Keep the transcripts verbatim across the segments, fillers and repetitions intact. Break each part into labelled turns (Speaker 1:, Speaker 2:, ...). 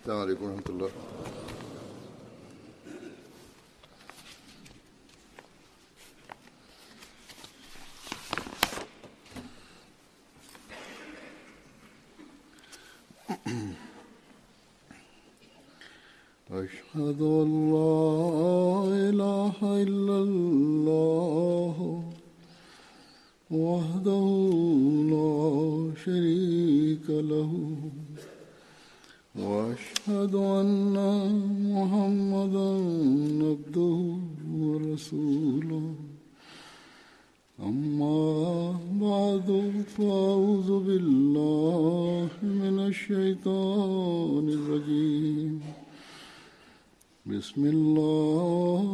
Speaker 1: السلام عليكم ورحمة الله. أشهد أن لا إله إلا الله وحده لا شريك له وأشهد أن محمدا عبده ورسوله أما بعد فأعوذ بالله من الشيطان الرجيم بسم الله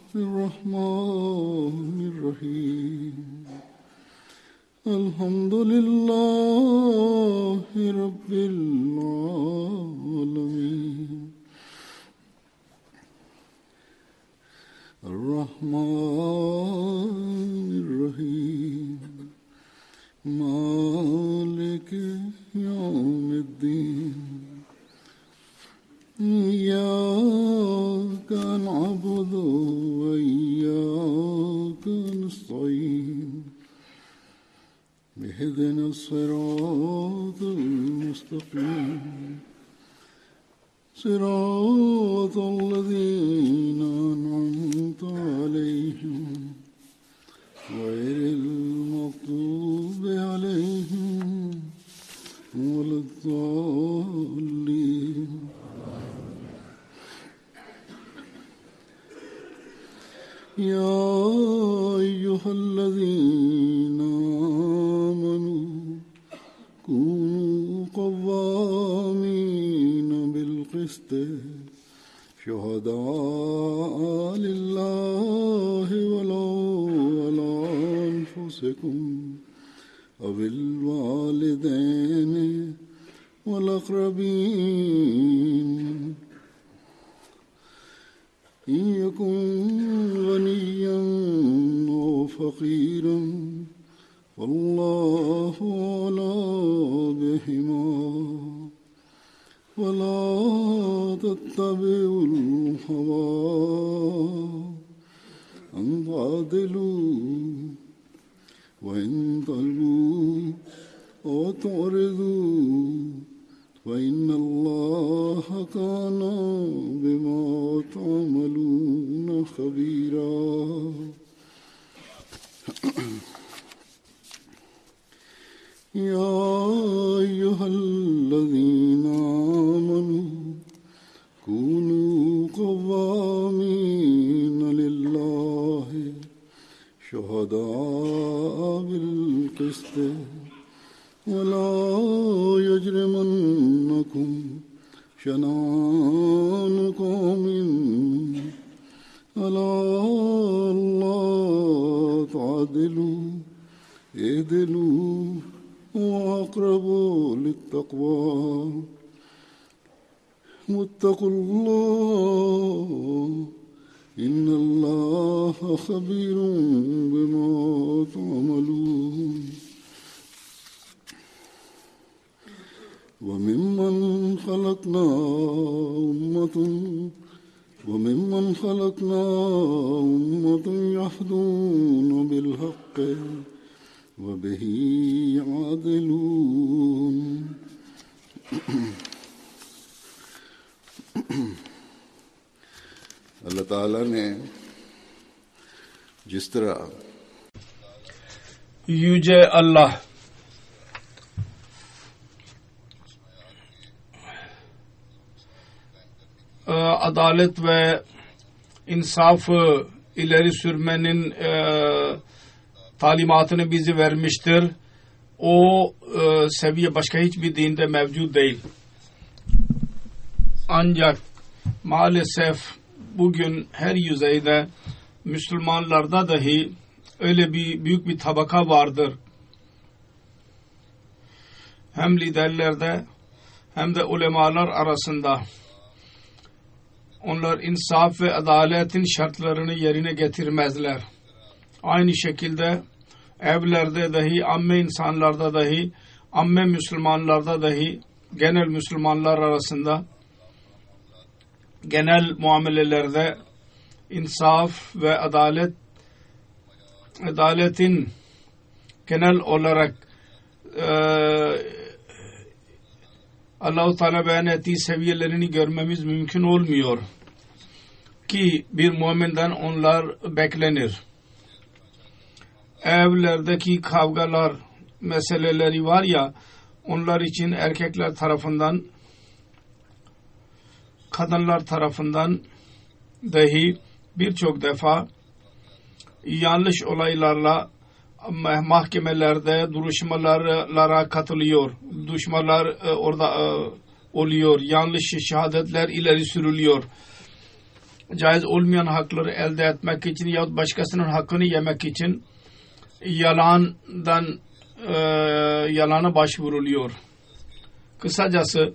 Speaker 1: الرحمن الرحيم الحمد لله رب العالمين الرحمن الرحيم مالك يوم الدين إياك نعبد وإياك نستعين اهدنا الصراط المستقيم صراط الذين أنعمت عليهم غير المغضوب عليهم ولا الضالين. يا أيها الذين آمنوا كونوا قوامين بالقسط شهداء لله ولو على أنفسكم أو الوالدين والأقربين إن يكن غنيا أو فقيرا فالله أولى بهما ولا تتبعوا الهوى أن تعدلوا وإن تلووا أو تعرضوا فإن الله كان بما تعملون خبيرا. يا أيها الذين آمنوا كونوا قوامين لله شهداء بالقسط ولا يجرمنكم شنآن قوم على ألا تعدلوا اعدلوا وأقرب للتقوى واتقوا الله إن الله خبير بما تعملون. وممن خلقنا أمة وممن خلقنا أمة يهدون بالحق وبه يعدلون. اللہ تعالیٰ نے جس طرح
Speaker 2: Yüce Allah adalet ve insafı ileri sürmenin e, talimatını bize vermiştir. O e, seviye başka hiçbir dinde mevcut değil. Ancak maalesef bugün her yüzeyde Müslümanlarda dahi öyle bir büyük bir tabaka vardır. Hem liderlerde hem de ulemalar arasında. Onlar insaf ve adaletin şartlarını yerine getirmezler. Aynı şekilde evlerde dahi, amme insanlarda dahi, amme Müslümanlarda dahi, genel Müslümanlar arasında genel muamelelerde insaf ve adalet adaletin genel olarak e, Allah-u Teala beyan ettiği seviyelerini görmemiz mümkün olmuyor ki bir müminden onlar beklenir. Evlerdeki kavgalar meseleleri var ya, onlar için erkekler tarafından, kadınlar tarafından dahi birçok defa yanlış olaylarla mahkemelerde duruşmalara katılıyor. Duruşmalar e, orada e, oluyor. Yanlış şehadetler ileri sürülüyor. Caiz olmayan hakları elde etmek için yahut başkasının hakkını yemek için yalandan e, yalana başvuruluyor. Kısacası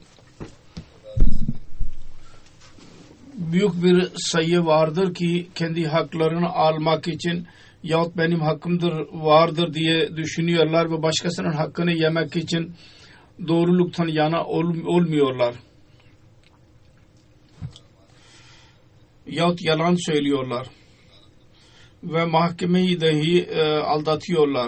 Speaker 2: büyük bir sayı vardır ki kendi haklarını almak için yahut benim hakkımdır vardır diye düşünüyorlar ve başkasının hakkını yemek için doğruluktan yana ol, olmuyorlar. Yahut yalan söylüyorlar ve mahkemeyi dahi e, aldatıyorlar.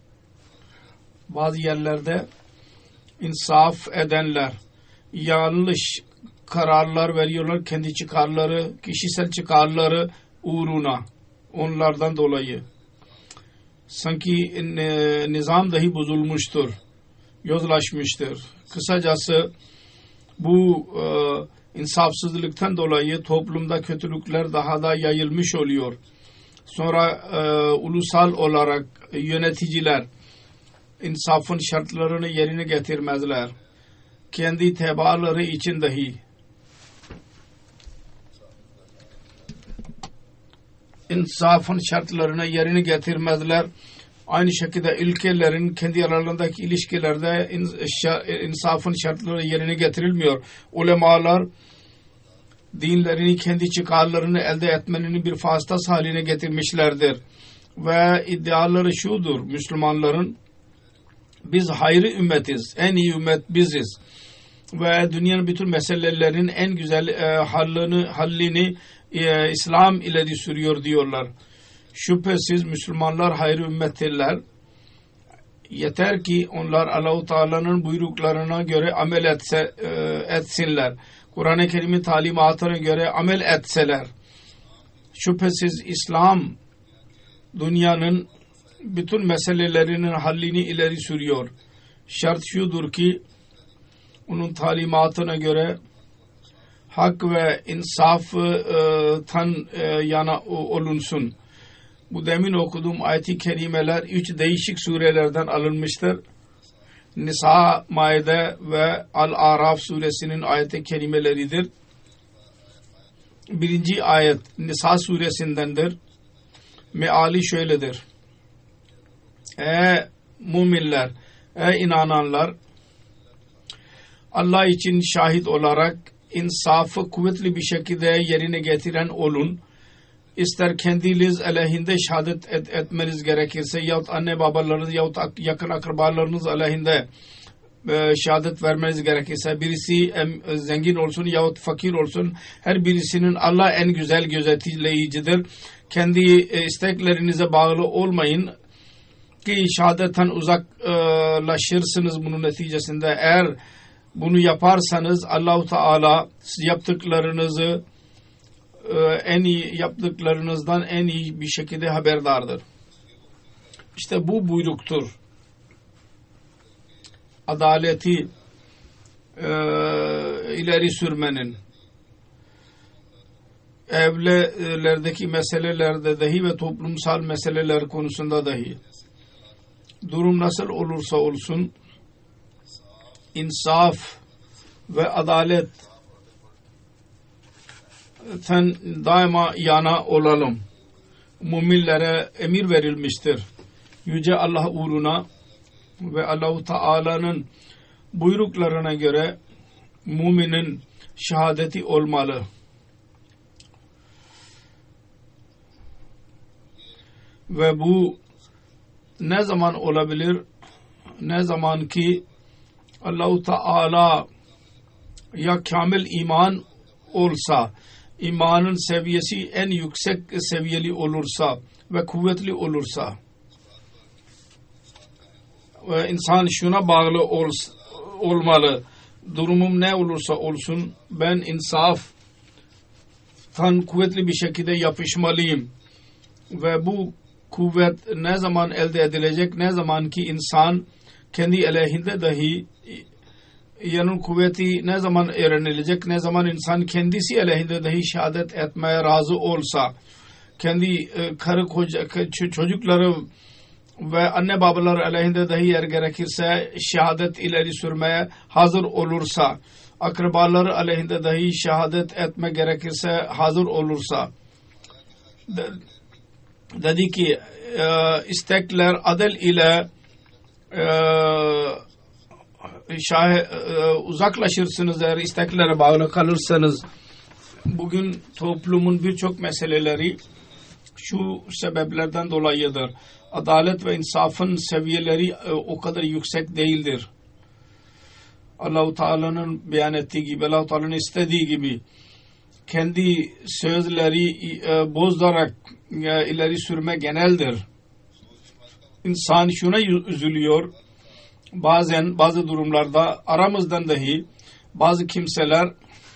Speaker 2: Bazı yerlerde insaf edenler yanlış kararlar veriyorlar, kendi çıkarları, kişisel çıkarları uğruna. Onlardan dolayı sanki e, nizam dahi bozulmuştur, yozlaşmıştır. Kısacası bu e, insafsızlıktan dolayı toplumda kötülükler daha da yayılmış oluyor. Sonra e, ulusal olarak yöneticiler insafın şartlarını yerine getirmezler. Kendi tebaaları için dahi insafın şartlarını yerine getirmezler. Aynı şekilde ülkelerin kendi aralarındaki ilişkilerde insafın şartları yerine getirilmiyor. Ulemalar dinlerini, kendi çıkarlarını elde etmenin bir vasıtası haline getirmişlerdir. Ve iddiaları şudur Müslümanların: biz hayırlı ümmetiz, en iyi ümmet biziz ve dünyanın bütün meselelerin en güzel e, hallini, hallini e, İslam ileri sürüyor diyorlar. Şüphesiz Müslümanlar hayırlı ümmettirler. Yeter ki onlar Allah-u Teala'nın buyruklarına göre amel etse, e, etsinler. Kur'an-ı Kerim'in talimatına göre amel etseler. Şüphesiz İslam dünyanın bütün meselelerinin hallini ileri sürüyor. Şart şudur ki onun talimatına göre hak ve insaftan e, yana olunsun. Bu demin okuduğum ayet-i kerimeler üç değişik surelerden alınmıştır. Nisa, Maide ve Al-Araf suresinin ayet-i kerimeleridir. Birinci ayet Nisa suresindendir. Meali şöyledir: Ey müminler, ey inananlar, Allah için şahit olarak insafı kuvvetli bir şekilde yerine getiren olun. İster kendiniz aleyhinde şehadet et, etmeniz gerekirse yahut anne babalarınız yahut yakın akrabalarınız aleyhinde e, şehadet vermeniz gerekirse, birisi em, zengin olsun yahut fakir olsun, her birisinin Allah en güzel gözetleyicidir. Kendi e, isteklerinize bağlı olmayın ki şehadetten uzaklaşırsınız bunun neticesinde. Eğer bunu yaparsanız Allah-u Teala yaptıklarınızı en iyi yaptıklarınızdan en iyi bir şekilde haberdardır. İşte bu buyruktur. Adaleti e, ileri sürmenin, evlerdeki meselelerde dahi ve toplumsal meseleler konusunda dahi durum nasıl olursa olsun insaf ve adalet sen daima yana olalım. Müminlere emir verilmiştir. Yüce Allah uğruna ve Allah-u Teala'nın buyruklarına göre müminin şehadeti olmalı. Ve bu ne zaman olabilir? Ne zaman ki Allah-u Teala ya kamil iman olsa, imanın seviyesi en yüksek seviyeli olursa ve kuvvetli olursa ve insan şuna bağlı ol, olmalı. Durumum ne olursa olsun ben insaftan kuvvetli bir şekilde yapışmalıyım. Ve bu kuvvet ne zaman elde edilecek? Ne zaman ki insan kendi aleyhinde dahi yanın kuvveti ne zaman öğrenilecek? Ne zaman insan kendisi aleyhinde dahi şehadet etmeye razı olsa, kendi karı koca, çocukları ve anne babaları aleyhinde dahi yer gerekirse şehadet ileri sürmeye hazır olursa, akrabaları aleyhinde dahi şehadet etme gerekirse hazır olursa, de, dedi ki e, istekler adel ile e, şah, e, uzaklaşırsınız eğer isteklere bağlı kalırsanız. Bugün toplumun birçok meseleleri şu sebeplerden dolayıdır. Adalet ve insafın seviyeleri e, o kadar yüksek değildir. Allah-u Teala'nın beyan ettiği gibi, Allah-u Teala'nın istediği gibi kendi sözleri e, bozarak e, ileri sürme geneldir. İnsan şuna üzülüyor. Bazen bazı durumlarda aramızdan dahi bazı kimseler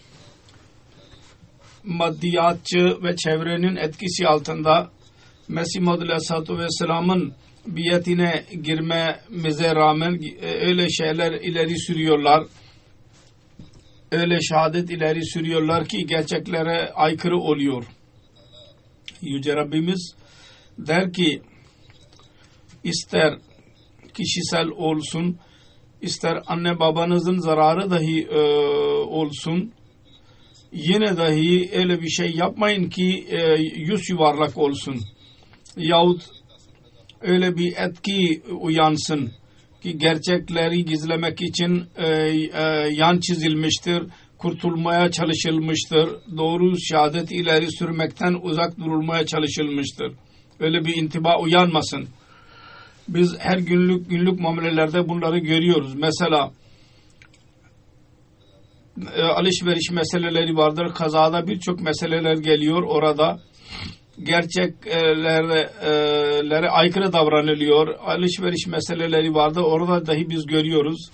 Speaker 2: maddiyatçı ve çevrenin etkisi altında Mesih Muhammed Aleyhisselatü Vesselam'ın biyetine girmemize rağmen öyle şeyler ileri sürüyorlar. Öyle şehadet ileri sürüyorlar ki gerçeklere aykırı oluyor. Yüce Rabbimiz der ki ister kişisel olsun, ister anne babanızın zararı dahi e, olsun, yine dahi öyle bir şey yapmayın ki e, yüz yuvarlak olsun. Yahut öyle bir etki uyansın ki gerçekleri gizlemek için e, e, yan çizilmiştir, kurtulmaya çalışılmıştır, doğru şehadet ileri sürmekten uzak durulmaya çalışılmıştır. Öyle bir intiba uyanmasın. Biz her günlük günlük muamelelerde bunları görüyoruz. Mesela e, alışveriş meseleleri vardır. Kazada birçok meseleler geliyor orada. Gerçeklere aykırı davranılıyor. Alışveriş meseleleri vardı. Orada dahi biz görüyoruz.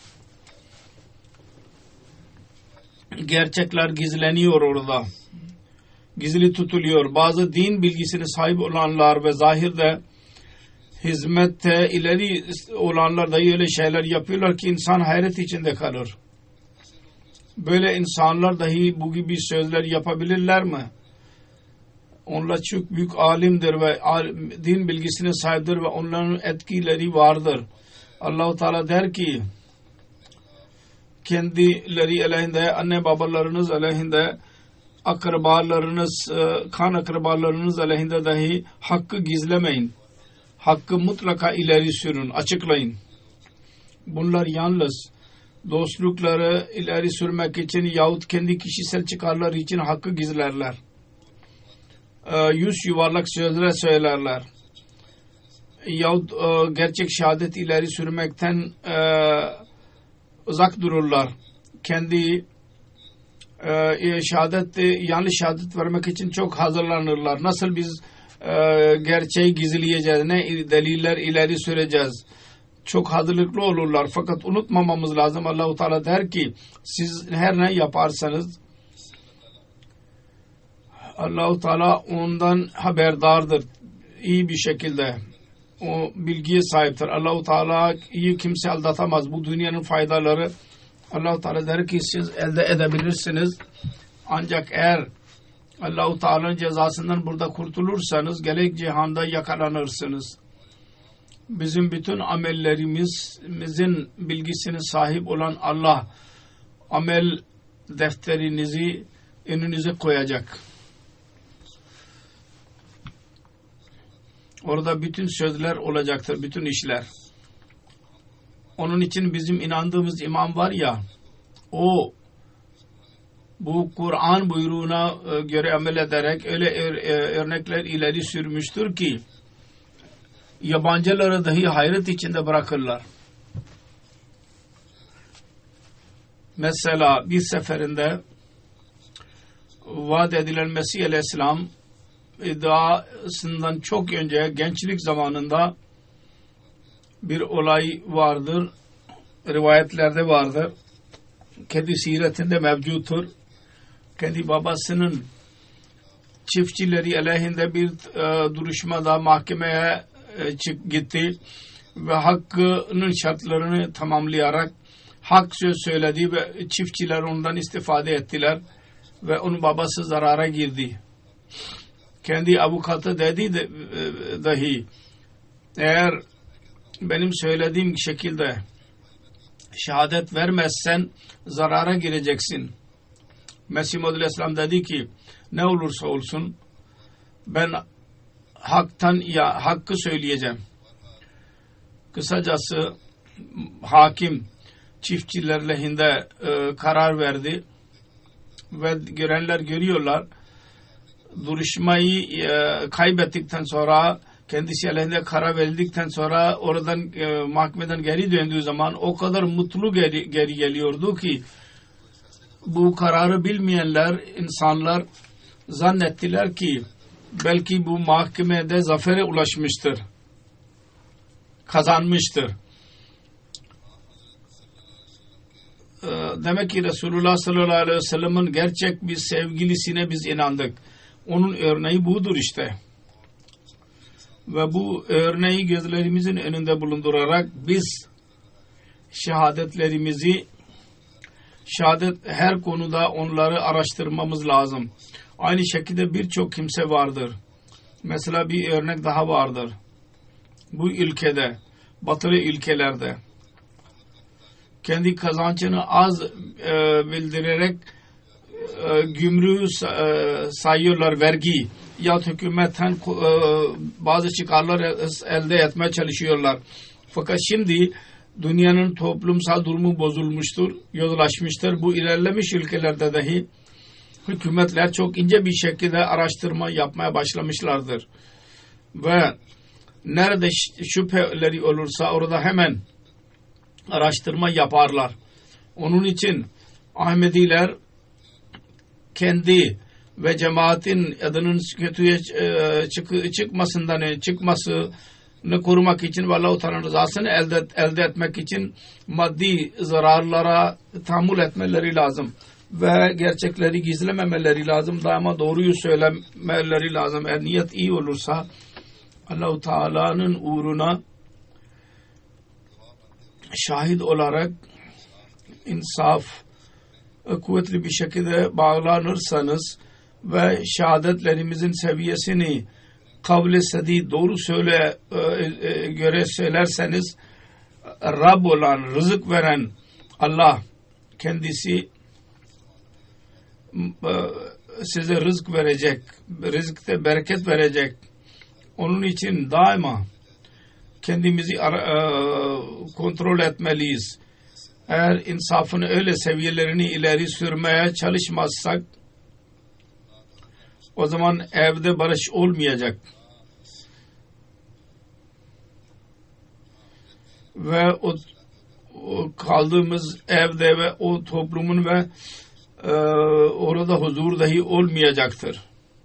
Speaker 2: Gerçekler gizleniyor orada. Gizli tutuluyor. Bazı din bilgisine sahip olanlar ve zahirde hizmette ileri olanlar dahi öyle şeyler yapıyorlar ki insan hayret içinde kalır. Böyle insanlar dahi bu gibi sözler yapabilirler mi? Onlar çok büyük alimdir ve din bilgisine sahiptir ve onların etkileri vardır. Allah-u Teala der ki kendileri aleyhinde, anne babalarınız aleyhinde, akrabalarınız, kan akrabalarınız aleyhinde dahi hakkı gizlemeyin. Hakkı mutlaka ileri sürün, açıklayın. Bunlar yalnız dostlukları ileri sürmek için yahut kendi kişisel çıkarları için hakkı gizlerler. Yüz yuvarlak sözler söylerler. Yahut gerçek şehadet ileri sürmekten uzak dururlar. Kendi şehadet, yanlış şehadet vermek için çok hazırlanırlar. Nasıl biz gerçeği gizleyeceğiz, ne deliller ileri süreceğiz. Çok hazırlıklı olurlar. Fakat unutmamamız lazım. Allah-u Teala der ki siz her ne yaparsanız Allah-u Teala ondan haberdardır. İyi bir şekilde o bilgiye sahiptir. Allah-u Teala'yı kimse aldatamaz. Bu dünyanın faydaları Allah-u Teala der ki siz elde edebilirsiniz. Ancak eğer Allah-u Teala'nın cezasından burada kurtulursanız gelecek cihanda yakalanırsınız. Bizim bütün amellerimizin bilgisine sahip olan Allah amel defterinizi önünüze koyacak. Orada bütün sözler olacaktır, bütün işler. Onun için bizim inandığımız imam var ya, o bu Kur'an buyruğuna göre amel ederek öyle örnekler ileri sürmüştür ki yabancıları dahi hayret içinde bırakırlar. Mesela bir seferinde vaat edilen Mesih Aleyhisselam iddiasından çok önce gençlik zamanında bir olay vardır. Rivayetlerde vardır. Kendi siretinde mevcuttur. Kendi babasının çiftçileri aleyhinde bir e, duruşmada mahkemeye e, çık gitti ve hakkının şartlarını tamamlayarak hak söz söyledi ve çiftçiler ondan istifade ettiler ve onun babası zarara girdi. Kendi avukatı dedi de, e, dahi eğer benim söylediğim şekilde şehadet vermezsen zarara gireceksin. Mesih Muhammed Aleyhisselam dedi ki ne olursa olsun ben haktan ya hakkı söyleyeceğim. Kısacası hakim çiftçiler lehinde e, karar verdi ve görenler görüyorlar. Duruşmayı e, kaybettikten sonra kendisi aleyhinde karar verildikten sonra oradan e, mahkemeden geri döndüğü zaman o kadar mutlu geri, geri geliyordu ki bu kararı bilmeyenler insanlar zannettiler ki belki bu mahkemede zafere ulaşmıştır, kazanmıştır. E, demek ki Resulullah sallallahu aleyhi ve sellem'in gerçek bir sevgilisine biz inandık. Onun örneği budur işte. Ve bu örneği gözlerimizin önünde bulundurarak biz şehadetlerimizi şehadet her konuda onları araştırmamız lazım. Aynı şekilde birçok kimse vardır. Mesela bir örnek daha vardır. Bu ülkede, batılı ülkelerde kendi kazancını az e, bildirerek e, gümrüğü e, sayıyorlar, vergi ya hükümetten e, bazı çıkarlar elde etmeye çalışıyorlar. Fakat şimdi dünyanın toplumsal durumu bozulmuştur, yozlaşmıştır. Bu ilerlemiş ülkelerde dahi hükümetler çok ince bir şekilde araştırma yapmaya başlamışlardır. Ve nerede şüpheleri olursa orada hemen araştırma yaparlar. Onun için Ahmediler kendi ve cemaatin adının kötüye çık çıkmasından çıkmasını korumak için ve Allah-u Teala'nın rızasını elde, elde etmek için maddi zararlara tahammül etmeleri lazım ve gerçekleri gizlememeleri lazım. Daima doğruyu söylemeleri lazım. Eğer niyet iyi olursa Allah-u Teala'nın uğruna şahit olarak insaf kuvvetli bir şekilde bağlanırsanız ve şehadetlerimizin seviyesini kavle sedi doğru söyle e, göre söylerseniz Rab olan, rızık veren Allah kendisi e, size rızık verecek, rızıkta bereket verecek. Onun için daima kendimizi e, kontrol etmeliyiz. Eğer insafını öyle seviyelerini ileri sürmeye çalışmazsak o zaman evde barış olmayacak. Ve o, o kaldığımız evde ve o toplumun ve e, orada huzur dahi olmayacaktır.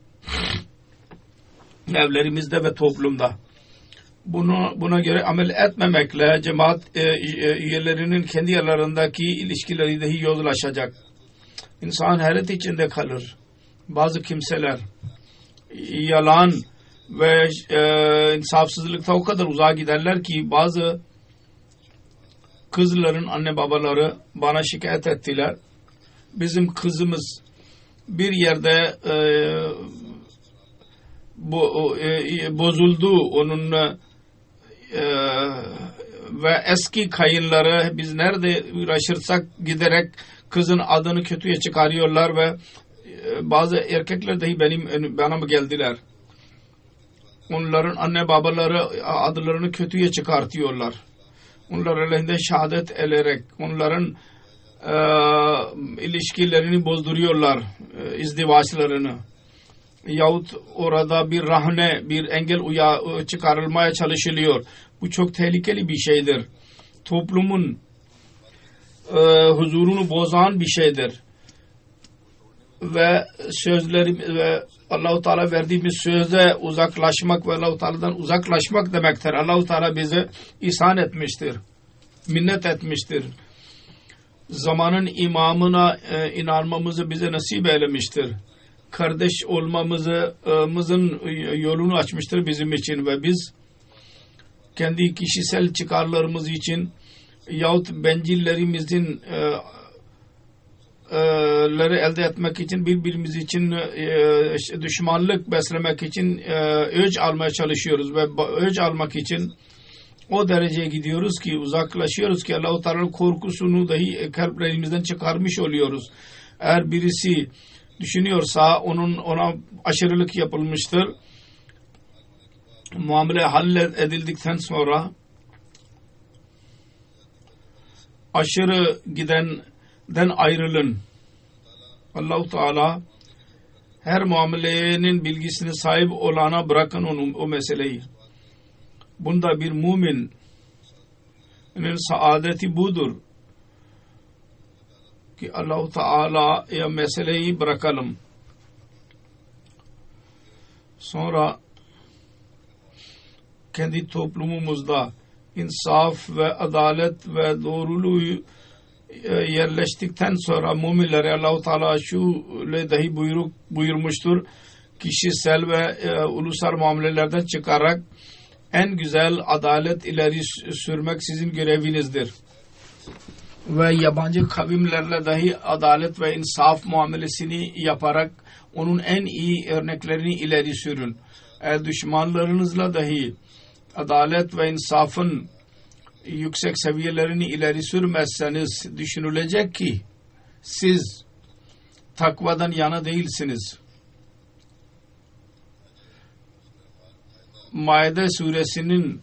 Speaker 2: Evlerimizde ve toplumda. Bunu, buna göre amel etmemekle cemaat e, e, üyelerinin kendi aralarındaki ilişkileri dahi yozlaşacak. İnsan hayret içinde kalır. Bazı kimseler yalan ve e, insafsızlıkta o kadar uzağa giderler ki bazı kızların anne babaları bana şikayet ettiler. Bizim kızımız bir yerde e, bo, e, bozuldu onun e, ve eski kayınları biz nerede uğraşırsak giderek kızın adını kötüye çıkarıyorlar ve bazı erkekler dahi benim bana mı geldiler? Onların anne babaları adlarını kötüye çıkartıyorlar. Onlar aleyhinde şehadet ederek onların e, ilişkilerini bozduruyorlar, e, izdivaçlarını. Yahut orada bir rahne, bir engel uya, çıkarılmaya çalışılıyor. Bu çok tehlikeli bir şeydir. Toplumun e, huzurunu bozan bir şeydir. ve sözleri ve Allah-u Teala verdiğimiz sözde uzaklaşmak ve Allah-u Teala'dan uzaklaşmak demektir. Allah-u Teala bize ihsan etmiştir, minnet etmiştir. Zamanın imamına e, inanmamızı bize nasip eylemiştir. Kardeş olmamızın yolunu açmıştır bizim için ve biz kendi kişisel çıkarlarımız için yahut bencillerimizin e, e, leri elde etmek için birbirimiz için e, düşmanlık beslemek için e, öç almaya çalışıyoruz ve öç almak için o dereceye gidiyoruz ki uzaklaşıyoruz ki Allah-u Teala'nın korkusunu dahi kalplerimizden çıkarmış oluyoruz. Eğer birisi düşünüyorsa onun ona aşırılık yapılmıştır. Muamele halledildikten sonra aşırı gidenden ayrılın. Allah-u Teala her muamelenin bilgisine sahip olana bırakın onu, o meseleyi. Bunda bir müminin saadeti budur ki Allah-u Teala'ya meseleyi bırakalım. Sonra kendi toplumumuzda insaf ve adalet ve doğruluğu yerleştikten sonra müminlere Allah-u Teala şöyle dahi buyruk, buyurmuştur. Kişisel ve e, ulusal muamelelerden çıkarak en güzel adalet ileri sürmek sizin görevinizdir. Ve yabancı kavimlerle dahi adalet ve insaf muamelesini yaparak onun en iyi örneklerini ileri sürün. Eğer düşmanlarınızla dahi adalet ve insafın yüksek seviyelerini ileri sürmezseniz düşünülecek ki siz takvadan yana değilsiniz. Maide suresinin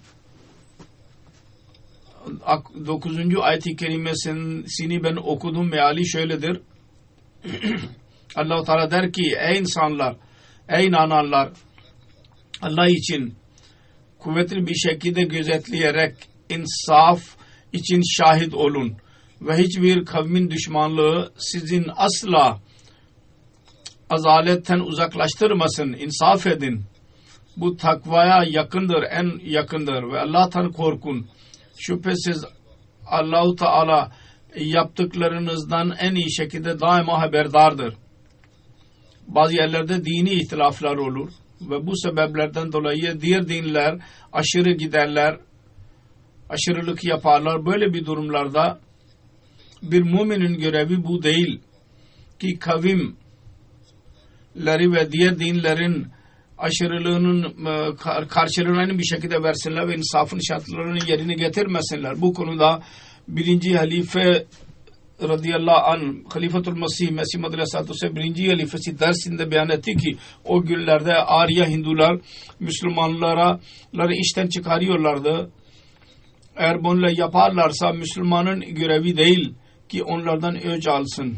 Speaker 2: dokuzuncu ayet-i kerimesini ben okudum. Meali şöyledir. Allah-u Teala der ki ey insanlar, ey inananlar, Allah için kuvvetli bir şekilde gözetleyerek insaf için şahit olun ve hiçbir kavmin düşmanlığı sizin asla azaletten uzaklaştırmasın. İnsaf edin. Bu takvaya yakındır, en yakındır ve Allah'tan korkun. Şüphesiz Allah-u Teala yaptıklarınızdan en iyi şekilde daima haberdardır. Bazı yerlerde dini ihtilaflar olur ve bu sebeplerden dolayı diğer dinler aşırı giderler, aşırılık yaparlar. Böyle bir durumlarda bir müminin görevi bu değil ki kavimleri ve diğer dinlerin aşırılığının karşılığını aynı bir şekilde versinler ve insafın şartlarını yerine getirmesinler. Bu konuda birinci halife radıyallahu anh, Halifatul Mesih, Mesih Madri Aleyhisselatü Vesselam birinci halifesi dersinde beyan etti ki o günlerde Arya Hindular Müslümanlara işten çıkarıyorlardı. Eğer bunu yaparlarsa Müslümanın görevi değil ki onlardan öc alsın.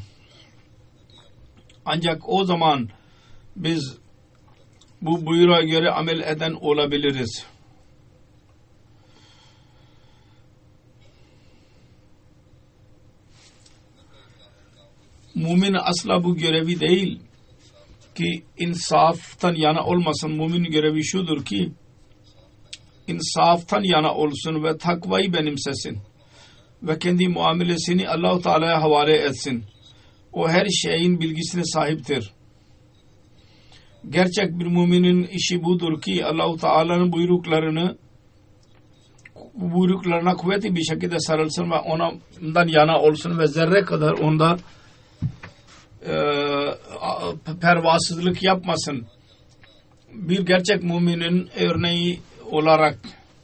Speaker 2: Ancak o zaman biz bu buyruğa göre amel eden olabiliriz. Mümin asla bu görevi değil ki insaftan yana olmasın. Mümin görevi şudur ki insaftan yana olsun ve takvayı benimsesin ve kendi muamelesini Allah-u Teala'ya havale etsin. O her şeyin bilgisine sahiptir. Gerçek bir müminin işi budur ki Allah-u Teala'nın buyruklarını buyruklarına kuvvetli bir şekilde sarılsın ve ondan yana olsun ve zerre kadar onda e, pervasızlık yapmasın. Bir gerçek müminin örneği olarak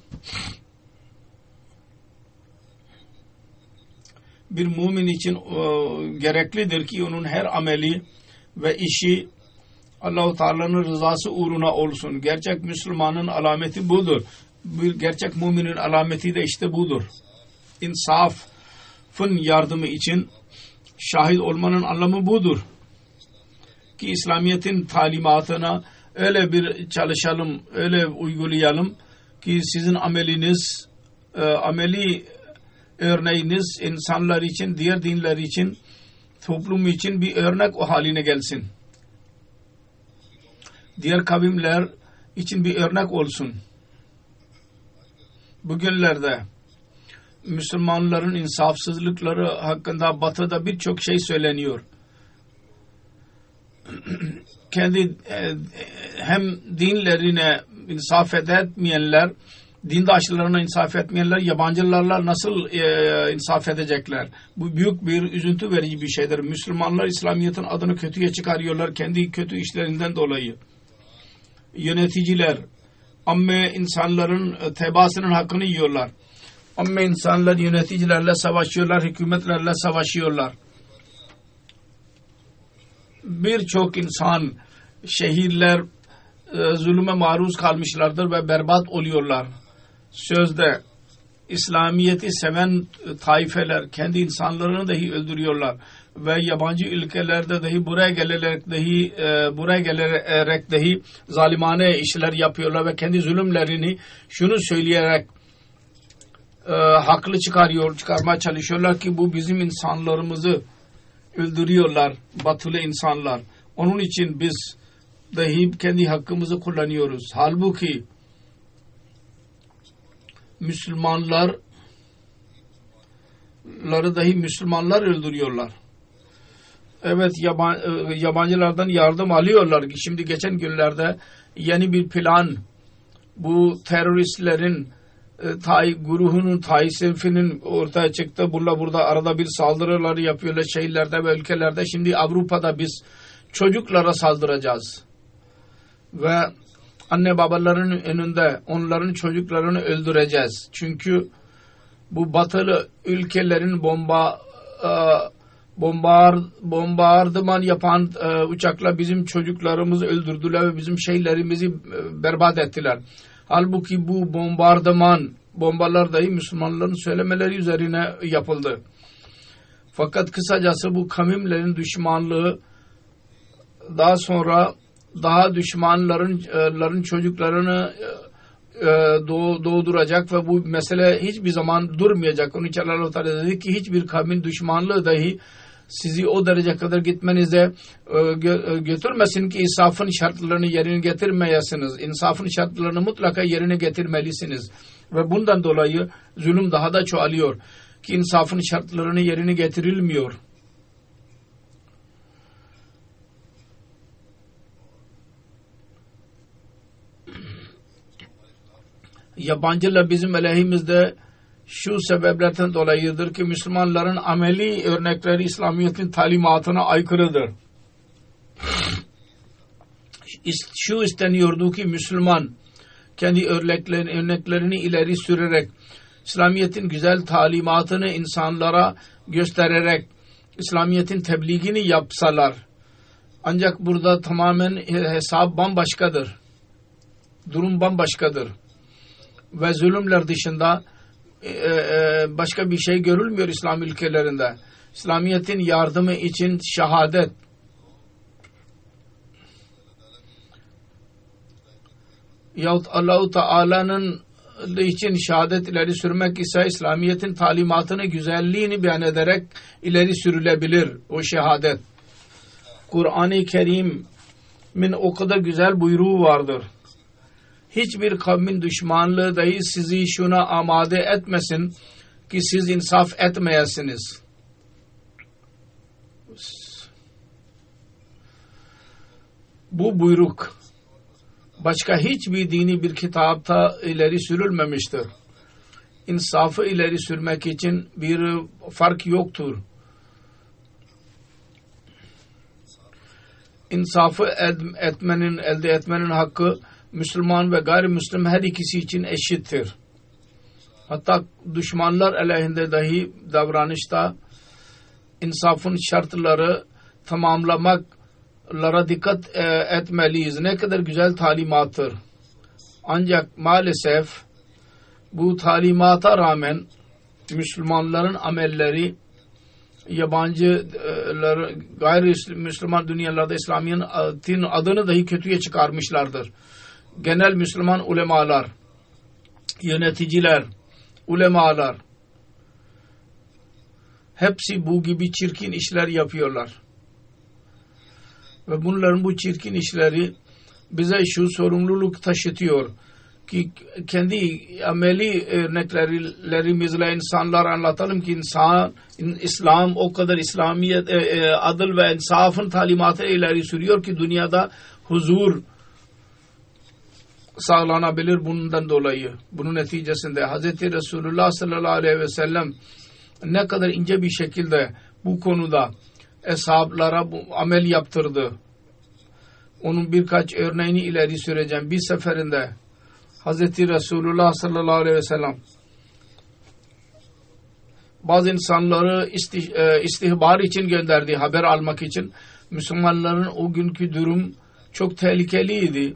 Speaker 2: bir mümin için e, gereklidir ki onun her ameli ve işi Allah-u Teala'nın rızası uğruna olsun. Gerçek Müslümanın alameti budur. Bir gerçek müminin alameti de işte budur. İnsafın yardımı için şahit olmanın anlamı budur. Ki İslamiyet'in talimatına öyle bir çalışalım, öyle uygulayalım ki sizin ameliniz, e, ameli örneğiniz insanlar için, diğer dinler için toplum için bir örnek o haline gelsin. Diğer kavimler için bir örnek olsun. Bugünlerde Müslümanların insafsızlıkları hakkında Batı'da birçok şey söyleniyor. Kendi hem dinlerine insaf etmeyenler, dindaşlarına insaf etmeyenler yabancılarla nasıl e, insaf edecekler? Bu büyük bir üzüntü verici bir şeydir. Müslümanlar İslamiyet'in adını kötüye çıkarıyorlar kendi kötü işlerinden dolayı. Yöneticiler amme insanların tebaasının hakkını yiyorlar. Amme insanlar yöneticilerle savaşıyorlar, hükümetlerle savaşıyorlar. Birçok insan, şehirler e, zulüme maruz kalmışlardır ve berbat oluyorlar. Sözde İslamiyet'i seven taifeler kendi insanlarını dahi öldürüyorlar ve yabancı ülkelerde dahi buraya gelerek dahi e, buraya gelerek dahi zalimane işler yapıyorlar ve kendi zulümlerini şunu söyleyerek e, haklı çıkarıyor, çıkarmaya çalışıyorlar ki bu bizim insanlarımızı öldürüyorlar, batılı insanlar. Onun için biz dahi kendi hakkımızı kullanıyoruz. Halbuki Müslümanlar ları dahi Müslümanlar öldürüyorlar. Evet, yaban, yabancılardan yardım alıyorlar. Şimdi geçen günlerde yeni bir plan, bu teröristlerin tay, grubunun, taifinin ortaya çıktı. Burada burada arada bir saldırıları yapıyorlar şehirlerde ve ülkelerde. Şimdi Avrupa'da biz çocuklara saldıracağız. Ve anne babaların önünde onların çocuklarını öldüreceğiz. Çünkü bu batılı ülkelerin bomba bombar bombardıman yapan e, uçakla bizim çocuklarımızı öldürdüler ve bizim şeylerimizi e, berbat ettiler. Halbuki bu bombardıman bombalar dahi Müslümanların söylemeleri üzerine yapıldı. Fakat kısacası bu kavimlerin düşmanlığı daha sonra daha düşmanların çocuklarını doğduracak ve bu mesele hiçbir zaman durmayacak. Onun için Allah Teala dedi ki hiçbir kavmin düşmanlığı dahi sizi o derece kadar gitmenize götürmesin ki insafın şartlarını yerine getirmeyesiniz. İnsafın şartlarını mutlaka yerine getirmelisiniz. Ve bundan dolayı zulüm daha da çoğalıyor ki insafın şartlarını yerine getirilmiyor. Yabancılar bizim aleyhimizde şu sebeplerden dolayıdır ki Müslümanların ameli örnekleri İslamiyet'in talimatına aykırıdır. Şu isteniyordu ki Müslüman kendi örneklerini, örneklerini ileri sürerek İslamiyet'in güzel talimatını insanlara göstererek İslamiyet'in tebliğini yapsalar. Ancak burada tamamen hesap bambaşkadır. Durum bambaşkadır. Ve zulümler dışında e, e, başka bir şey görülmüyor İslam ülkelerinde. İslamiyet'in yardımı için şehadet yahut Allah-u Teala'nın için şehadet ileri sürmek ise İslamiyet'in talimatını, güzelliğini beyan ederek ileri sürülebilir o şehadet. Kur'an-ı Kerim'in o kadar güzel buyruğu vardır. Hiçbir kavmin düşmanlığı dahi sizi şuna amade etmesin ki siz insaf etmeyesiniz. Bu buyruk başka hiçbir dini bir kitapta ileri sürülmemiştir. İnsafı ileri sürmek için bir fark yoktur. İnsafı etmenin, elde etmenin hakkı Müslüman ve gayrimüslim her ikisi için eşittir. Hatta düşmanlar aleyhinde dahi davranışta insafın şartları tamamlamaklara dikkat etmeliyiz. Ne kadar güzel talimattır. Ancak maalesef bu talimata rağmen Müslümanların amelleri yabancılar, gayrimüslim dünyalarda İslamiyet'in adını dahi kötüye çıkarmışlardır. Genel Müslüman ulemalar, yöneticiler, ulemalar hepsi bu gibi çirkin işler yapıyorlar. Ve bunların bu çirkin işleri bize şu sorumluluk taşıtıyor ki kendi ameli örneklerimizle insanlar anlatalım ki insan, İslam o kadar İslamiyet, adıl ve insafın talimatı ileri sürüyor ki dünyada huzur sağlanabilir bundan dolayı. Bunun neticesinde Hz. Resulullah sallallahu aleyhi ve sellem ne kadar ince bir şekilde bu konuda eshablara bu amel yaptırdı. Onun birkaç örneğini ileri süreceğim. Bir seferinde Hz. Resulullah sallallahu aleyhi ve sellem bazı insanları istih, e, istihbar için gönderdi, haber almak için. Müslümanların o günkü durum çok tehlikeliydi.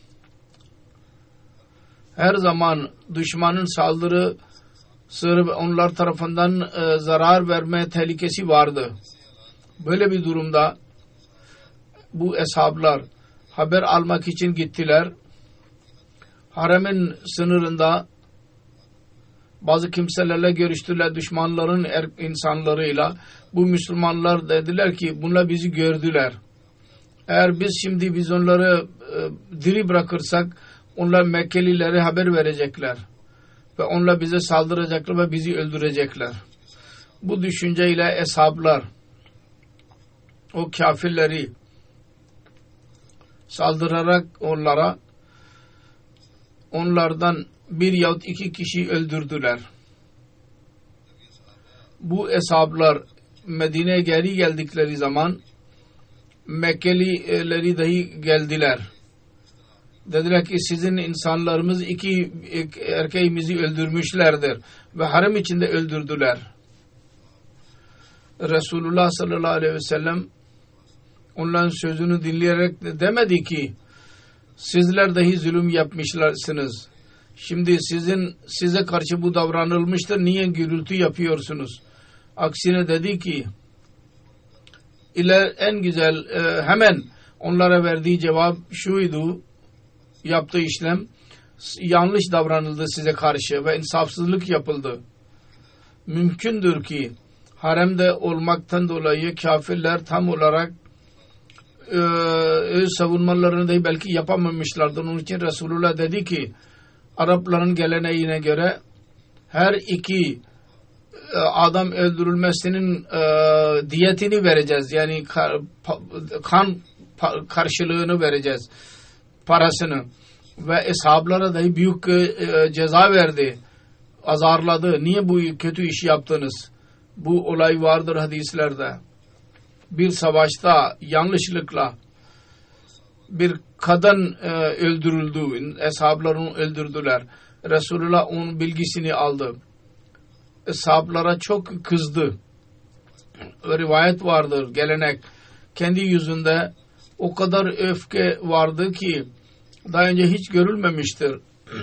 Speaker 2: Her zaman düşmanın saldırı sırrı onlar tarafından e, zarar verme tehlikesi vardı. Böyle bir durumda bu eshablar haber almak için gittiler. Haremin sınırında bazı kimselerle görüştüler, düşmanların er, insanlarıyla. Bu Müslümanlar dediler ki bunlar bizi gördüler. Eğer biz şimdi biz onları e, diri bırakırsak onlar Mekkelilere haber verecekler. Ve onlar bize saldıracaklar ve bizi öldürecekler. Bu düşünceyle eshablar o kafirleri saldırarak onlara onlardan bir yahut iki kişi öldürdüler. Bu eshablar Medine'ye geri geldikleri zaman Mekkelileri dahi geldiler. Dediler ki sizin insanlarımız iki erkeğimizi öldürmüşlerdir ve harem içinde öldürdüler. Resulullah sallallahu aleyhi ve sellem onların sözünü dinleyerek demedi ki sizler dahi zulüm yapmışlarsınız. Şimdi sizin size karşı bu davranılmıştır. Niye gürültü yapıyorsunuz? Aksine dedi ki ile en güzel e, hemen onlara verdiği cevap şuydu. Yaptığı işlem yanlış davranıldı size karşı ve insafsızlık yapıldı. Mümkündür ki haremde olmaktan dolayı kafirler tam olarak e, öz savunmalarını da belki yapamamışlardı. Onun için Resulullah dedi ki Arapların geleneğine göre her iki e, adam öldürülmesinin e, diyetini vereceğiz. Yani kar, pa, kan pa, karşılığını vereceğiz. Parasını. Ve eshablara dahi büyük e, ceza verdi. Azarladı. Niye bu kötü işi yaptınız? Bu olay vardır hadislerde. Bir savaşta yanlışlıkla bir kadın e, öldürüldü. Eshablar onu öldürdüler. Resulullah onun bilgisini aldı. Eshablara çok kızdı. Rivayet vardır, gelenek. Kendi yüzünde o kadar öfke vardı ki daha önce hiç görülmemiştir.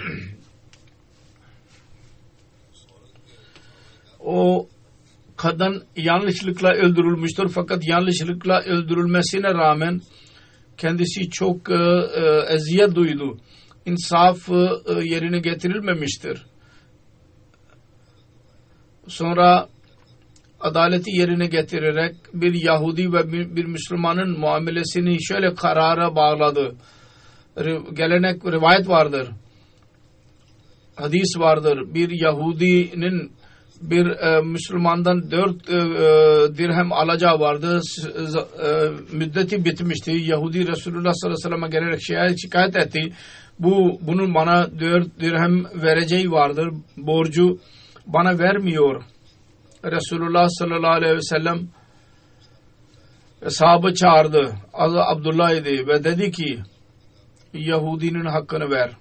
Speaker 2: O kadın yanlışlıkla öldürülmüştür fakat yanlışlıkla öldürülmesine rağmen kendisi çok e, e, eziyet duydu. İnsaf e, yerine getirilmemiştir. Sonra adaleti yerine getirerek bir Yahudi ve bir, bir Müslümanın muamelesini şöyle karara bağladı. Gelenek, rivayet vardır. Hadis vardır. Bir Yahudinin bir e, Müslümandan dört e, dirhem alacağı vardı. E, müddeti bitmişti. Yahudi Resulullah sallallahu aleyhi ve sellem'e gelerek şikayet, şikayet etti. Bu, bunun bana dört dirhem vereceği vardır. Borcu bana vermiyor. Resulullah sallallahu aleyhi ve sellem sahabı çağırdı. Adı Abdullah idi ve dedi ki Yahudinin hakkını ver.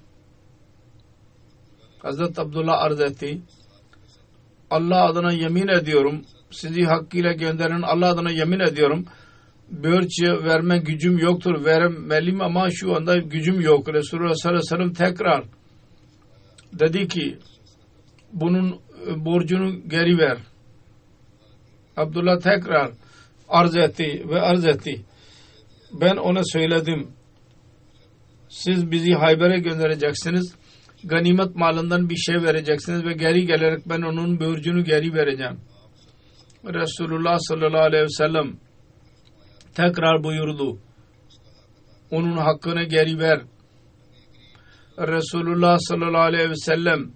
Speaker 2: Hazreti Abdullah arz etti. Allah adına yemin ediyorum, sizi hakkıyla gönderen Allah adına yemin ediyorum, borç verme gücüm yoktur, vermeliyim ama şu anda gücüm yok. Resulullah sallallahu aleyhi ve sellem tekrar dedi ki bunun borcunu geri ver. Abdullah tekrar arz etti ve arz etti. Ben ona söyledim. Siz bizi Hayber'e göndereceksiniz. Ganimet malından bir şey vereceksiniz ve geri gelerek ben onun borcunu geri vereceğim. Resulullah sallallahu aleyhi ve sellem tekrar buyurdu. Onun hakkını geri ver. Resulullah sallallahu aleyhi ve sellem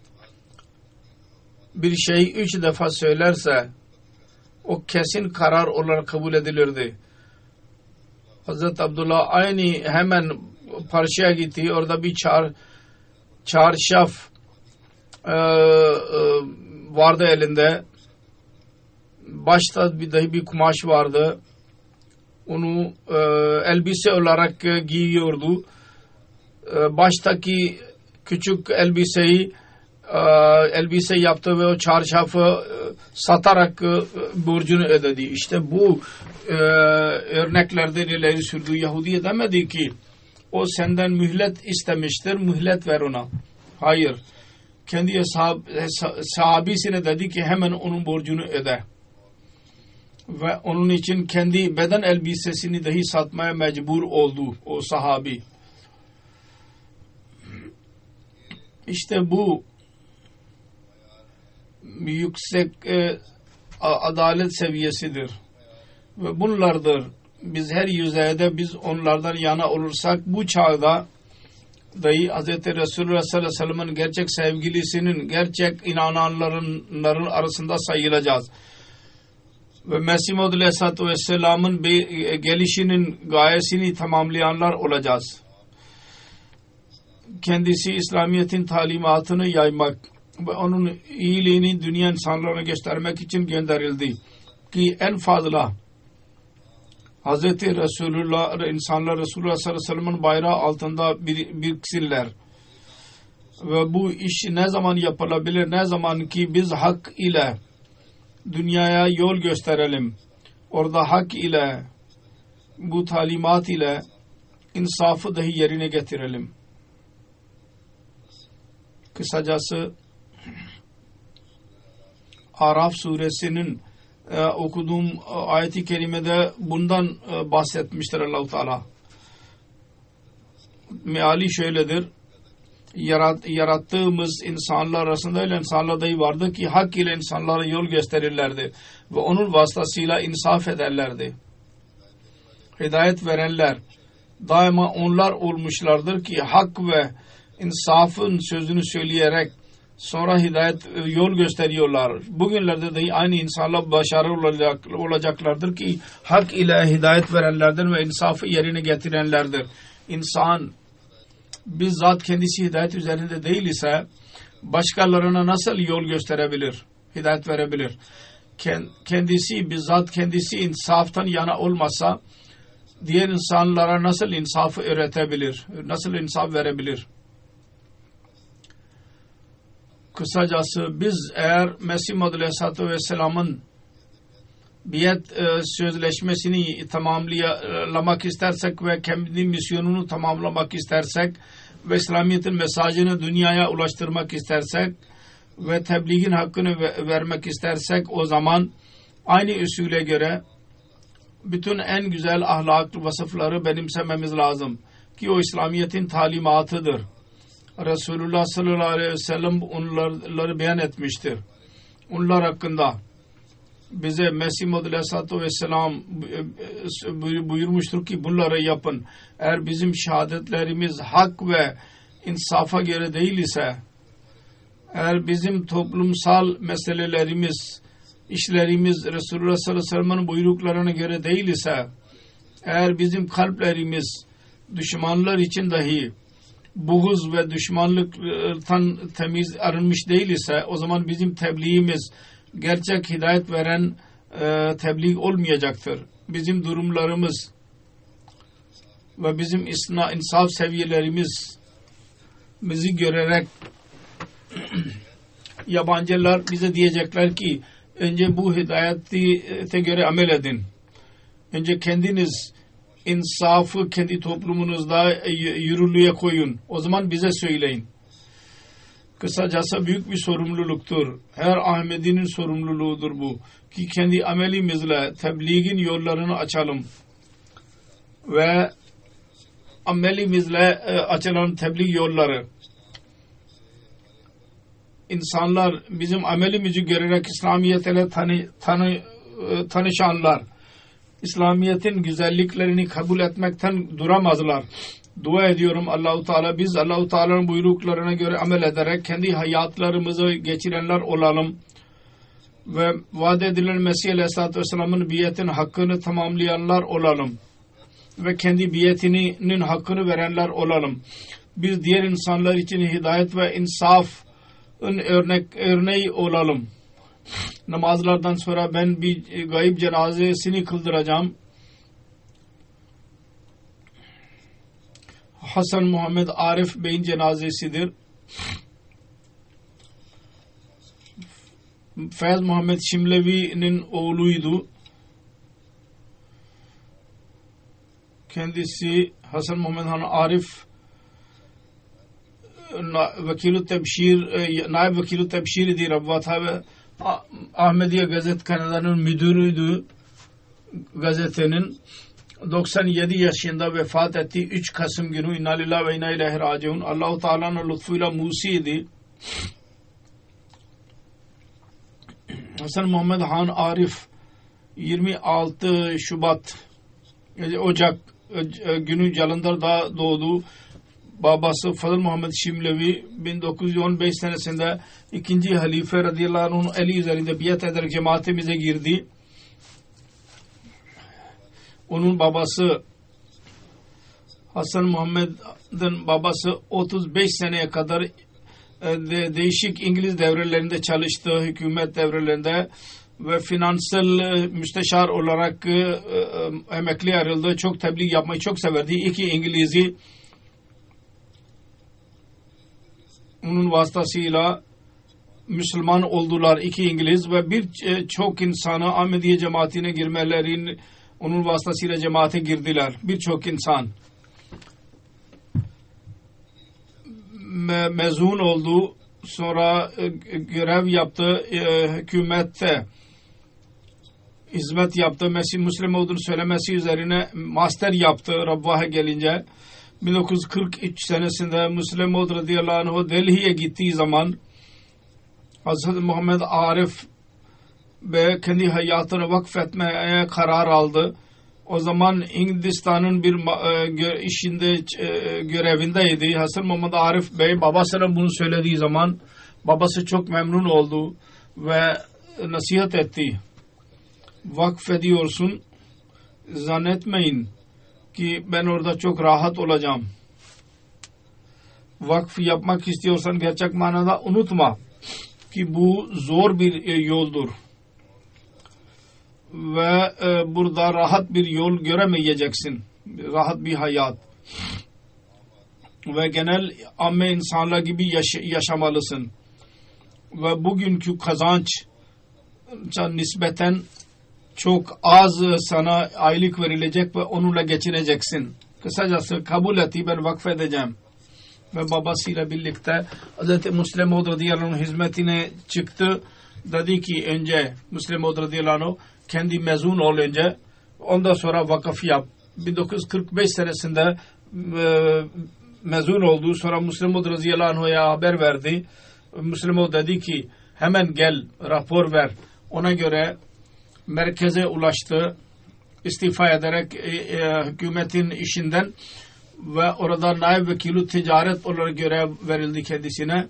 Speaker 2: bir şeyi üç defa söylerse o kesin karar olarak kabul edilirdi. Hazreti Abdullah aynı hemen parçaya gitti. Orada bir çar, çarşaf e, e, vardı elinde. Başta bir dahi bir kumaş vardı. Onu e, elbise olarak e, giyiyordu. E, baştaki küçük elbiseyi e, elbise yaptı ve o çarşafı e, satarak e, borcunu ödedi. İşte bu e, örneklerden ileri sürdü. Yahudi'ye demedi ki o senden mühlet istemiştir, mühlet ver ona. Hayır. Kendi sahab, sahabisine dedi ki hemen onun borcunu öde. Ve onun için kendi beden elbisesini dahi satmaya mecbur oldu o sahabi. İşte bu yüksek e, adalet seviyesidir. Ve bunlardır. Biz her yüzeyde biz onlardan yana olursak bu çağda dahi Hz. Resulullah sallallahu aleyhi ve sellem'in gerçek sevgilisinin, gerçek inananların arasında sayılacağız. Ve Mesih Maud Aleyhisselatü Vesselam'ın gelişinin gayesini tamamlayanlar olacağız. Kendisi İslamiyet'in talimatını yaymak ve onun iyiliğini dünya insanlarına göstermek için gönderildi. Ki en fazla Hz. Resulullah, insanlar Resulullah sallallahu aleyhi ve sellem'in bayrağı altında bir, biriksinler. Ve bu iş ne zaman yapılabilir? Ne zaman ki biz hak ile dünyaya yol gösterelim. Orada hak ile, bu talimat ile insafı dahi yerine getirelim. Kısacası Araf suresinin e, okuduğum e, ayet-i kerimede bundan e, bahsetmiştir Allah-u Teala. Meali şöyledir. Yarat, yarattığımız insanlar arasında ile insanlar dahi vardı ki hak ile insanlara yol gösterirlerdi ve onun vasıtasıyla insaf ederlerdi. Hidayet verenler daima onlar olmuşlardır ki hak ve insafın sözünü söyleyerek sonra hidayet yol gösteriyorlar. Bugünlerde de aynı insanlar başarılı olacak, olacaklardır ki hak ile hidayet verenlerdir ve insafı yerine getirenlerdir. İnsan bizzat kendisi hidayet üzerinde değil ise başkalarına nasıl yol gösterebilir, hidayet verebilir? Kendisi bizzat kendisi insaftan yana olmasa diğer insanlara nasıl insafı öğretebilir, nasıl insaf verebilir? Kısacası biz eğer Mesih Maud Aleyhisselatü Vesselam'ın biyet e, sözleşmesini tamamlamak istersek ve kendi misyonunu tamamlamak istersek ve İslamiyet'in mesajını dünyaya ulaştırmak istersek ve tebliğin hakkını ve, vermek istersek o zaman aynı usule göre bütün en güzel ahlak vasıfları benimsememiz lazım ki o İslamiyet'in talimatıdır. Resulullah sallallahu aleyhi ve sellem onları beyan etmiştir. Onlar hakkında bize Mesih Maud Aleyhisselatü Vesselam buyurmuştur ki bunları yapın. Eğer bizim şehadetlerimiz hak ve insafa göre değil ise, eğer bizim toplumsal meselelerimiz, işlerimiz Resulullah sallallahu aleyhi ve sellem'in buyruklarına göre değil ise, eğer bizim kalplerimiz düşmanlar için dahi buğuz ve düşmanlıktan temiz arınmış değil ise o zaman bizim tebliğimiz gerçek hidayet veren e, tebliğ olmayacaktır. Bizim durumlarımız ve bizim isna, insaf seviyelerimiz bizi görerek yabancılar bize diyecekler ki önce bu hidayete göre amel edin. Önce kendiniz insafı kendi toplumunuzda yürürlüğe koyun. O zaman bize söyleyin. Kısacası büyük bir sorumluluktur. Her Ahmedi'nin sorumluluğudur bu. Ki kendi amelimizle tebliğin yollarını açalım. Ve amelimizle açılan tebliğ yolları insanlar bizim amelimizi görerek İslamiyet ile tanı, tanı, tanışanlar İslamiyet'in güzelliklerini kabul etmekten duramazlar. Dua ediyorum Allah-u Teala biz Allah-u Teala'nın buyruklarına göre amel ederek kendi hayatlarımızı geçirenler olalım ve vaat edilen Mesih Aleyhisselatü Vesselam'ın biyetin hakkını tamamlayanlar olalım ve kendi biyetinin hakkını verenler olalım. Biz diğer insanlar için hidayet ve insafın örnek örneği olalım. Namazlardan sonra ben bir gayb cenazesini kıldıracağım. Hasan Muhammed Arif Bey'in cenazesidir. Feyz Muhammed Şimlevi'nin oğluydu. Kendisi Hasan Muhammed Han Arif Vekil-i Tebşir Naib Vekil-i Tebşir idi Rabbata ve Ahmediye Gazete kanalının müdürüydü. Gazetenin doksan yedi yaşında vefat etti. üç Kasım günü İnna lillahi ve inna ileyhi raciun. Allah-u Teala'nın lütfuyla Musi'ydi. Hasan Muhammed Han Arif yirmi altı Şubat Ocak günü Jalandhar'da doğdu. Babası Fazıl Muhammed Şimlevi bin dokuz yüz on beş senesinde ikinci halife radıyallahu anh'ın eli üzerinde biat ederek cemaatimize girdi. Onun babası Hasan Muhammed'in babası otuz beş seneye kadar de, değişik İngiliz devrelerinde çalıştı, hükümet devrelerinde ve finansal müsteşar olarak e, emekli ayrıldı. Çok tebliğ yapmayı çok severdi. İki İngiliz'i onun vasıtasıyla Müslüman oldular. İki İngiliz ve bir çok insanı Ahmediye cemaatine girmelerin onun vasıtasıyla cemaate girdiler. Birçok insan Me mezun oldu. Sonra e, görev yaptı. E, hükümette hizmet yaptı. Mesih Müslüman olduğunu söylemesi üzerine master yaptı Rabbah'a gelince. bin dokuz yüz kırk üç senesinde Müslüman oldu radıyallahu anh Delhi'ye gittiği zaman Hazreti Muhammed Arif ve kendi hayatını vakfetmeye karar aldı. O zaman Hindistan'ın bir e, işinde e, görevindeydi. Hasan Muhammed Arif Bey babasına bunu söylediği zaman babası çok memnun oldu ve nasihat etti. Vakfediyorsun, zannetmeyin ki ben orada çok rahat olacağım. Vakf yapmak istiyorsan gerçek manada unutma ki bu zor bir e, yoldur. Ve e, burada rahat bir yol göremeyeceksin. Rahat bir hayat. Ve genel amme insanlar gibi yaş yaşamalısın. Ve bugünkü kazanç nispeten çok az sana aylık verilecek ve onunla geçineceksin. Kısacası kabul etti, ben vakfedeceğim. Ve babasıyla birlikte Hz. Müslim radıyallahu anh hizmetine çıktı. Dedi ki önce Müslim radıyallahu anh kendi mezun ol önce, ondan sonra vakıf yap. bin dokuz yüz kırk beş senesinde e, mezun oldu. Sonra Müslim radıyallahu anh'a haber verdi. Müslim dedi ki hemen gel rapor ver. Ona göre merkeze ulaştı. İstifa ederek e, e, hükümetin işinden ve orada naib vekili ticaret olarak görev verildi kendisine.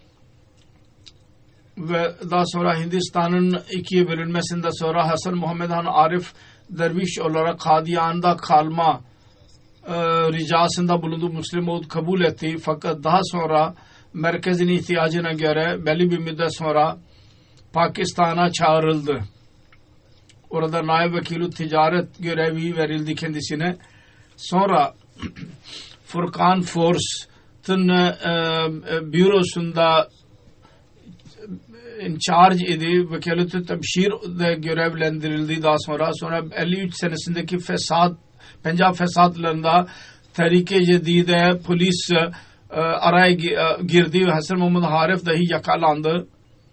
Speaker 2: Ve daha sonra Hindistan'ın ikiye bölünmesinde sonra Hasan Muhammed Han Arif derviş olarak Kadiyan'da kalma e, ricasında bulundu. Müslim oldu, kabul etti. Fakat daha sonra merkezin ihtiyacına göre belli bir müddet sonra Pakistan'a çağrıldı. Orada naib vekili ticaret görevi verildi kendisine. Sonra Furkan Force'ın e, e, bürosunda in charge idi. Vekalet-i Tebşir'de görevlendirildi daha sonra. Sonra elli üç senesindeki fesat, Pencap fesatlarında Tehrik-i Cedide polis e, araya girdi ve Hasan Muhammed Arif dahi yakalandı.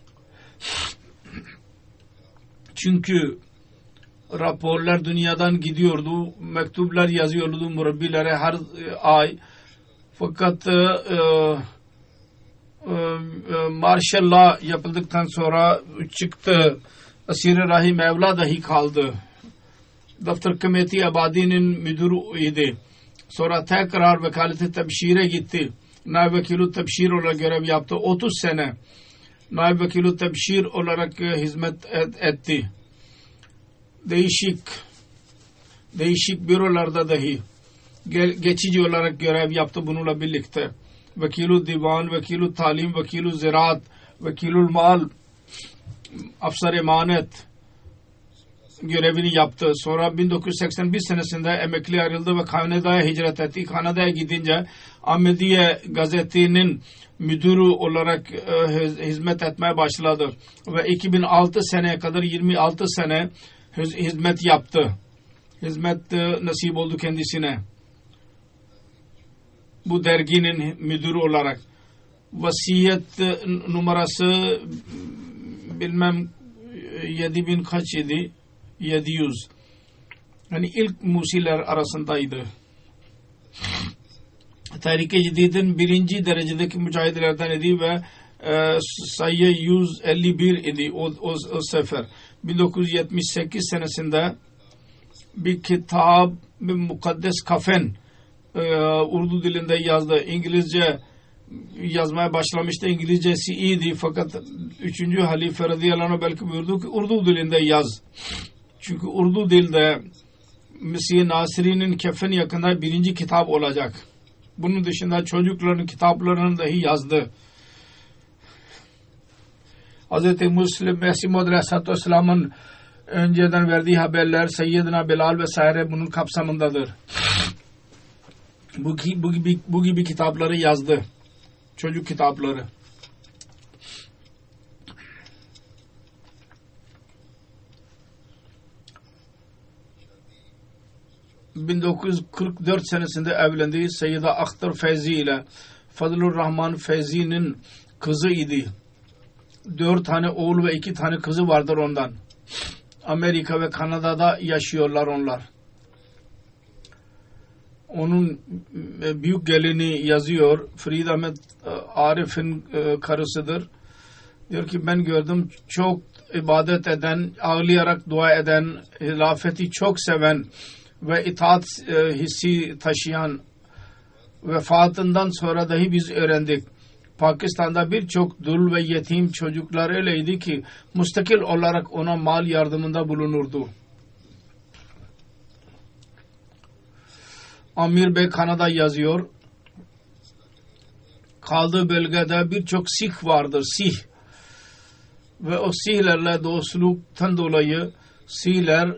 Speaker 2: Çünkü raporlar dünyadan gidiyordu, mektuplar yazıyordu murabbilere her ay. Fakat e, martial law yapıldıktan sonra çıktı. Asir-i Rahim Mevla dahi kaldı. Daftar Komiti Abadi'nin müdürü idi. Sonra tekrar vekaleti tebşire gitti. Naib Vekil-i Tebşir olarak görev yaptı. otuz sene Naib Vekil-i Tebşir olarak hizmet et, etti. Değişik değişik bürolarda dahi geçici olarak görev yaptı bununla birlikte. Vekil-i Divan, Vekil-i Talim, Vekil-i Ziraat, Vekil-i Mal, Afsar Emanet görevini yaptı. Sonra bin dokuz yüz seksen bir senesinde emekli ayrıldı ve Kanada'ya hicret etti. Kanada'ya gidince Ahmediye gazetinin müdürü olarak e, hizmet etmeye başladı. Ve iki bin altı seneye kadar yirmi altı sene hizmet yaptı. Hizmet e, nasip oldu kendisine. Bu derginin müdürü olarak. Vasiyet e, numarası bilmem yedi bin kaç idi? yedi yüz. Yani ilk musiler arasındaydı. Tahrik-i Cedid'in birinci derecedeki mücahidlerden idi ve e, sayı yüz elli bir idi o, o, o sefer. bin dokuz yüz yetmiş sekiz senesinde bir kitap, bir mukaddes kafen e, Urdu dilinde yazdı. İngilizce yazmaya başlamıştı. İngilizcesi iyiydi fakat üçüncü halife radıyallahu anh belki buyurdu ki Urdu dilinde yaz. Çünkü Urdu dilde Mesih Nasiri'nin kefen yakında birinci kitap olacak. Bunun dışında çocukların kitaplarını dahi yazdı. Hz. Müslim Mesih Muhammed Aleyhisselatü Vesselam'ın önceden verdiği haberler Seyyidina Bilal vesaire bunun kapsamındadır. Bu, bu, gibi, bu gibi kitapları yazdı. Çocuk kitapları. bin dokuz yüz kırk dört senesinde evlendi. Seyyida Akhtar Feyzi ile Fadlur Rahman Feyzi'nin kızı idi. Dört tane oğlu ve iki tane kızı vardır ondan. Amerika ve Kanada'da yaşıyorlar onlar. Onun büyük gelini yazıyor. Farid Ahmet Arif'in karısıdır. Diyor ki ben gördüm çok ibadet eden, ağlayarak dua eden, hilafeti çok seven ve itaat e, hissi taşıyan vefatından sonra dahi biz öğrendik. Pakistan'da birçok dul ve yetim çocuklar öyleydi ki müstakil olarak ona mal yardımında bulunurdu. Amir Bey Kanada yazıyor. Kaldığı bölgede birçok Sikh vardır. Sih. Ve o Sihlerle dostluktan dolayı Sihler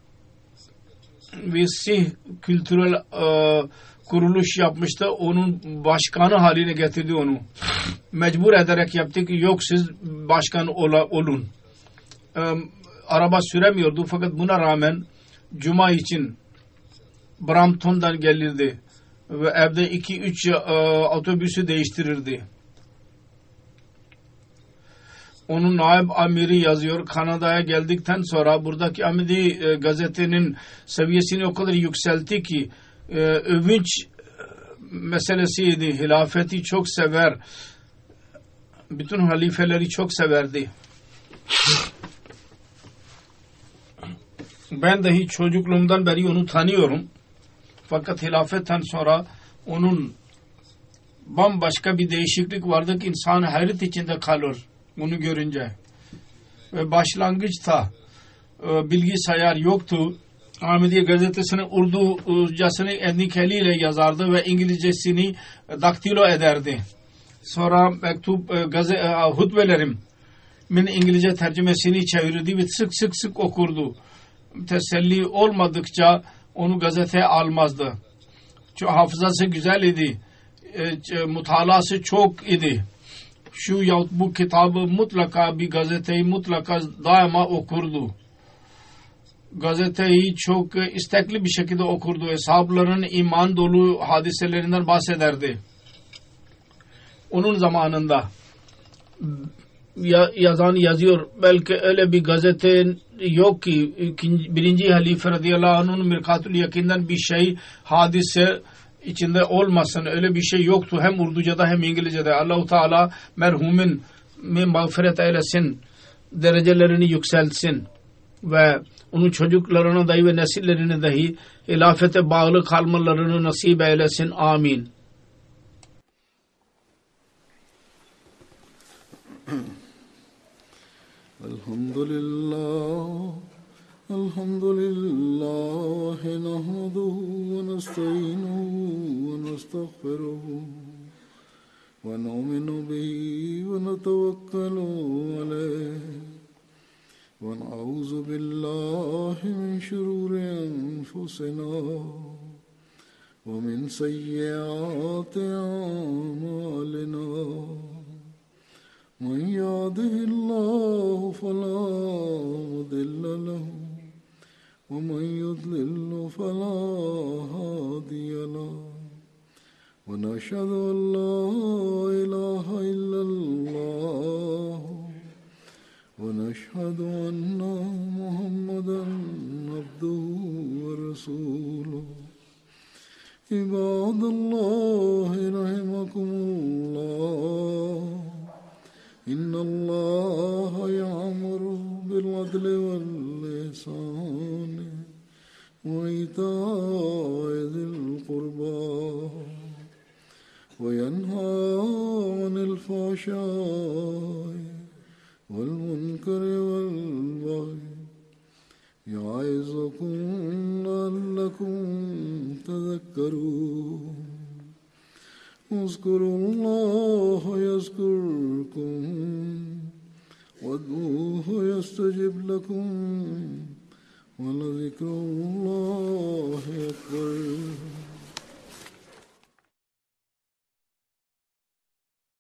Speaker 2: ve Sih kültürel e, kuruluş yapmıştı. Onun başkanı haline getirdi onu. Mecbur ederek yaptı ki yok siz başkan ola, olun. E, araba süremiyordu fakat buna rağmen Cuma için Brampton'dan gelirdi. Ve evde iki üç e, otobüsü değiştirirdi. Onun naib amiri yazıyor. Kanada'ya geldikten sonra buradaki Ahmedi e, gazetenin seviyesini o kadar yükseltti ki e, övünç meselesiydi. Hilafeti çok sever. Bütün halifeleri çok severdi. Ben dahi çocukluğumdan beri onu tanıyorum. Fakat hilafetten sonra onun bambaşka bir değişiklik vardı ki insan hayret içinde kalır bunu görünce. Ve başlangıçta e, bilgisayar yoktu. Ahmediye gazetesinin Urducasını endikeliyle yazardı ve İngilizcesini daktilo ederdi. Sonra mektup e, gazete, e, hutbelerim min İngilizce tercümesini çevirdi ve sık sık sık okurdu. Teselli olmadıkça onu gazeteye almazdı. Çünkü hafızası güzel idi. E, mutalası çok idi. Şu yahut bu kitabı mutlaka bir gazeteyi mutlaka daima okurdu. Gazeteyi çok istekli bir şekilde okurdu. Eshabların iman dolu hadiselerinden bahsederdi. Onun zamanında ya, yazan yazıyor. Belki öyle bir gazete yok ki ikinci, birinci halife radıyallahu anh'ın Mirkatül Yakin'den bir şey hadise içinde olmasın. Öyle bir şey yoktu. Hem Urduca'da hem İngilizce'de. Allah-u Teala merhumin mağfiret eylesin. Derecelerini yükseltsin. Ve onun çocuklarına dahi ve nesillerine dahi hilafete bağlı kalmalarını nasip eylesin. Amin.
Speaker 1: Elhamdülillah. Elhamdülillah. Nahmaduhu ve nesta'inuhu ve nestağfiruhu. Ve nu'minu bihi ve netevekkalu aleyh. ونعوذ بالله من شرور أنفسنا ومن سيئات أعمالنا من يهده الله فلا مضل له ومن يضلل فلا هادي له ونشهد أن لا إله إلا الله ونشهد أن محمدا عبده ورسوله عباد الله رحمكم الله إن الله يأمر بالعدل والإحسان وإيتاء ذي القربى وينهى عن الفحشاء والمنكر والبغي يعظكم لعلكم تذكرون اذكروا الله يذكركم وادعوه يستجب لكم ولذكر الله أكبر.